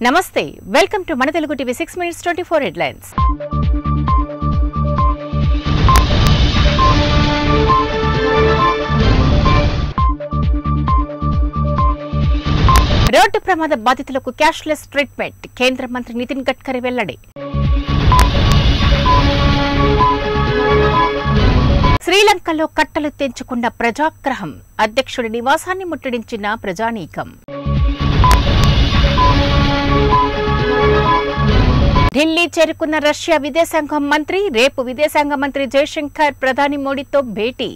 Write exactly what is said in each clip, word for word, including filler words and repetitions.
నమస్తే welcome to మన Telugu TV six minutes twenty four headlines. Road ప్రమాద బాధితులకు క్యాష్లెస్ ట్రీట్మెంట్ కేంద్ర మంత్రి నితిన్ గడ్కరీ వెల్లడి. శ్రీలంకలో కట్టలు తెంచుకున్న ప్రజాగ్రహం అధ్యక్షుడి నివాసాన్ని ముట్టడించిన ప్రజానీకం. ఢిల్లీ చేరుకున్న రష్యా విదేశాంగ మంత్రి రేపు విదేశాంగ మంత్రి జయశంకర్ ప్రధాని మోడీతో భేటీ.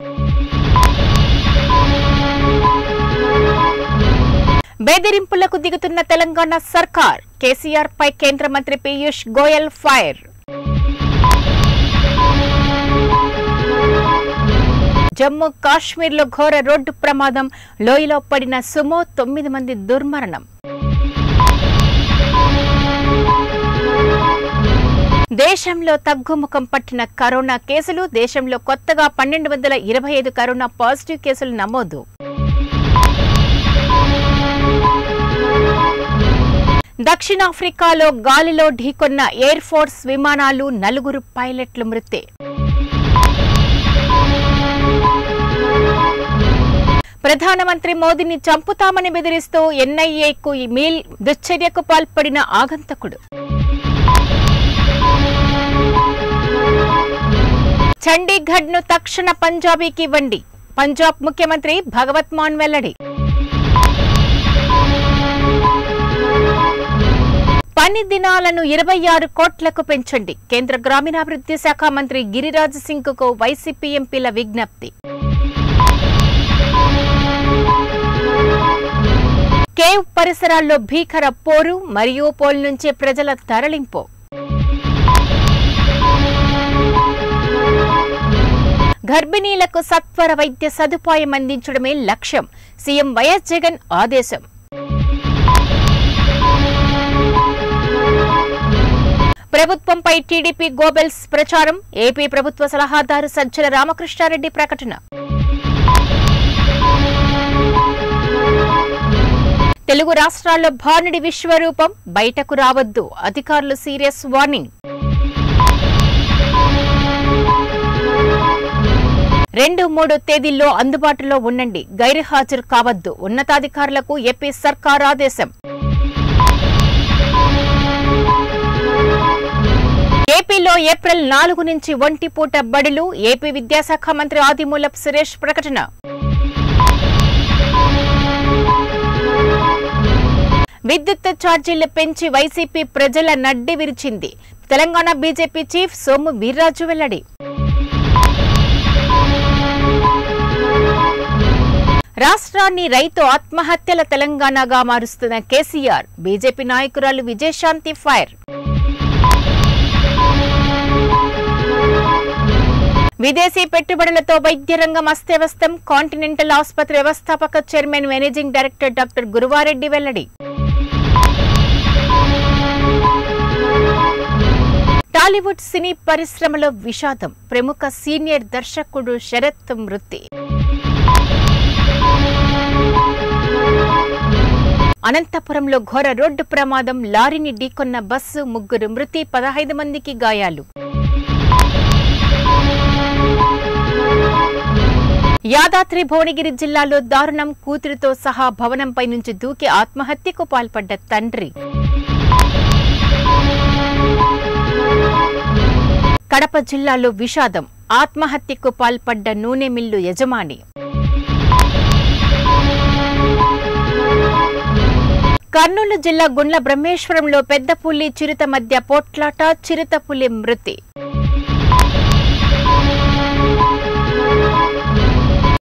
బెదిరింపులకు దిగుతున్న తెలంగాణ సర్కార్ కేసీఆర్ పై కేంద్ర మంత్రి పీయూష్ గోయల్ ఫైర్. జమ్మూ కాశ్మీర్లో ఘోర రోడ్డు ప్రమాదం లోయలో పడిన సుమో తొమ్మిది మంది దుర్మరణం. దేశంలో తగ్గుముఖం పట్టిన కరోనా కేసులు దేశంలో కొత్తగా పన్నెండు వందల ఇరవై ఐదు కరోనా పాజిటివ్ కేసులు నమోదు. దక్షిణాఫ్రికాలో గాలిలో ఢీకొన్న ఎయిర్ ఫోర్స్ విమానాలు నలుగురు పైలట్లు మృతి. ప్రధానమంత్రి మోదీని చంపుతామని బెదిరిస్తూ ఎన్ఐఏకు మీల్ దుశ్చర్యకు పాల్పడిన ఆగంతకుడు. చండీగఢ్ ను తక్షణ పంజాబీకి ఇవ్వండి పంజాబ్ ముఖ్యమంత్రి భగవత్ మాన్ వెల్లడి. పని దినాలను ఇరవై ఆరు కోట్లకు పెంచండి కేంద్ర గ్రామీణాభివృద్ధి శాఖ మంత్రి గిరిరాజ్ సింగ్ కు వైసీపీ ఎంపీల విజ్ఞప్తి. కేవ్ పరిసరాల్లో భీకర పోరు మరియుపోల్ నుంచి ప్రజల తరలింపు. గర్భిణీలకు సత్వర వైద్య సదుపాయం అందించడమే లక్ష్యం సీఎం వైఎస్ జగన్ ఆదేశం. ప్రభుత్వంపై టీడీపీ గోబెల్స్ ప్రచారం ఏపీ ప్రభుత్వ సలహాదారు సజ్జల రామకృష్ణారెడ్డి ప్రకటన. తెలుగు రాష్ట్రాల్లో భానుడి విశ్వరూపం బయటకు రావద్దు అధికారులు సీరియస్ వార్నింగ్. రెండు మూడు తేదీల్లో అందుబాటులో ఉండండి గైర్హాజరు కావద్దు ఉన్నతాధికారులకు ఏపీ సర్కార్ ఆదేశం. ఏపీలో ఏప్రిల్ నాలుగు నుంచి ఒంటిపూట బడులు ఏపీ విద్యాశాఖ మంత్రి ఆదిమూలపు సురేష్ ప్రకటన. విద్యుత్ ఛార్జీలు పెంచి వైసీపీ ప్రజల నడ్డి విరిచింది తెలంగాణ బీజేపీ చీఫ్ సోము వీర్రాజు వెల్లడి. రాష్ట్రాన్ని రైతు ఆత్మహత్యల తెలంగాణగా మారుస్తున్న కేసీఆర్ బీజేపీ నాయకురాలు విజయశాంతి ఫైర్. విదేశీ పెట్టుబడులతో వైద్య రంగం అస్తవ్యస్తం కాంటినెంటల్ ఆసుపత్రి వ్యవస్థాపక chairman managing director doctor Guruvareddy వెల్లడి. టాలీవుడ్ సినీ పరిశ్రమలో విషాదం ప్రముఖ సీనియర్ దర్శకుడు శరత్ మృతి. అనంతపురంలో ఘోర రోడ్డు ప్రమాదం లారీని ఢీకొన్న బస్సు ముగ్గురు మృతి పదహైదు మందికి గాయాలు. యాదాద్రి భువనగిరి జిల్లాలో దారుణం కూతురితో సహా భవనంపై నుంచి దూకి ఆత్మహత్యకు పాల్పడ్డ తండ్రి. కడప జిల్లాలో విషాదం ఆత్మహత్యకు పాల్పడ్డ నూనె మిల్లు యజమాని. కర్నూలు జిల్లా గుండ్ల బ్రహ్మేశ్వరంలో పెద్ద పులి చిరుత మధ్య పోట్లాట చిరుత పులి మృతి.